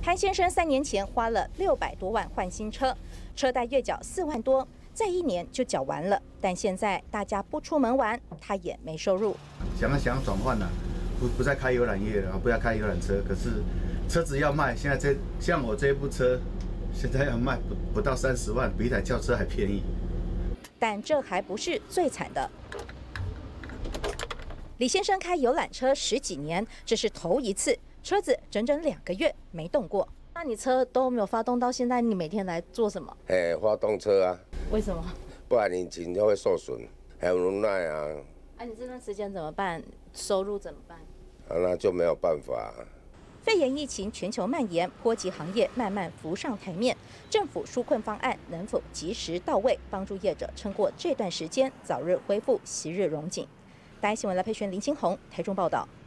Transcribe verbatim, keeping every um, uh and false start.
潘先生三年前花了六百多万换新车，车贷月缴四万多，再一年就缴完了。但现在大家不出门玩，他也没收入。 想要想要转换了，不不再开游览业了，不要开游览车。可是车子要卖，现在这像我这部车，现在要卖不不到三十万，比一台轿车还便宜。 但这还不是最惨的。李先生开游览车十几年，这是头一次。 车子整整两个月没动过，那你车都没有发动到现在，你每天来做什么？ 哎，发动车啊。 为什么？ 不然引擎就会受损，很无奈啊。 啊，你这段时间怎么办？收入怎么办？ 啊，那就没有办法。 肺炎疫情全球蔓延，波及行业慢慢浮上台面，政府纾困方案能否及时到位，帮助业者撑过这段时间，早日恢复昔日荣景？大家新闻来配选林清宏，台中报道。